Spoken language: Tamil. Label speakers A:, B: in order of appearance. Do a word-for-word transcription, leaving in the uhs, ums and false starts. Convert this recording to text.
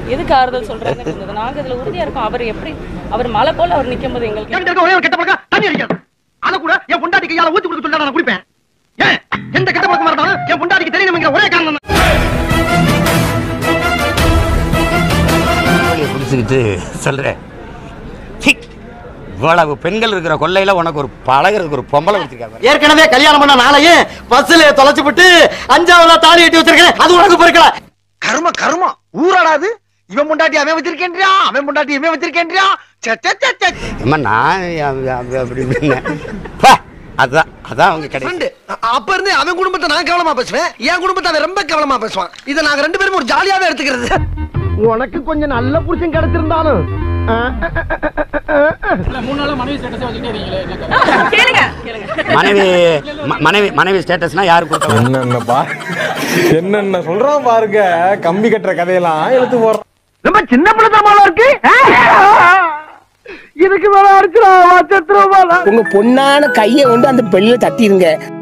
A: எதுக்கு ஆறுதல் சொல்றாங்க நாங்க இதுல உறுதியா இருக்கோம். அவர் எப்படி அவர் மலை போல அவர் நிக்கும் போது எங்களுக்கு
B: ஒரே ஒரு கெட்ட பழக்கம் தண்ணி அடிக்காது. அத கூட என் பொண்டாட்டி கையால ஊத்தி கொடுக்க சொல்லிட்டா நான் குடிப்பேன். ஏன் எந்த கெட்ட பழக்கமா இருந்தாலும் என் பொண்டாட்டிக்கு தெரியணும்ங்கிற ஒரே காரணம் தான்.
C: புடிச்சுக்கிட்டு சொல்றேன், இவ்வளவு பெண்கள் இருக்கிற கொள்ளையில உனக்கு ஒரு பழகிறதுக்கு ஒரு பொம்பளை வச்சிருக்காங்க.
B: ஏற்கனவே கல்யாணம் பண்ண நாளையும் பஸ்ல தொலைச்சு விட்டு அஞ்சாவது தாலி கட்டி வச்சிருக்கேன். அது உனக்கு பொறுக்கல. கர்ம கர்ம ஊராடாது. இவன் முண்டாட்டி அவன் வச்சிருக்கேன்றியா, அவன் முண்டாட்டி இவன் வச்சிருக்கேன்றியா.
C: நான் அப்படி அதான் அதான் அவங்க கிடையாது.
B: அப்ப இருந்து அவன் குடும்பத்தை நான் கவனமா பேசுவேன், என் குடும்பத்தை அவன் ரொம்ப கவனமா பேசுவான். இதை நாங்க ரெண்டு பேரும் ஒரு ஜாலியாவே எடுத்துக்கிறது. உனக்கு கொஞ்சம் நல்ல புருஷன் கிடைச்சிருந்தாலும்
C: மனைவி மனைவி மனைவி ஸ்டேட்டஸ்னா யாரு கொடுத்தா
D: என்னென்னப்பா என்னென்ன சொல்றான் பாருங்க. கம்பி கட்டுற கதையெல்லாம் எழுத்து போறோம்.
B: ரொம்ப சின்ன பிள்ளைத்தனமா இருக்கு. இதுக்கு மேல அடிச்சிருவா.
E: உங்க பொண்ணான கையை கொண்டு அந்த பெண்ணில தட்டிடுங்க.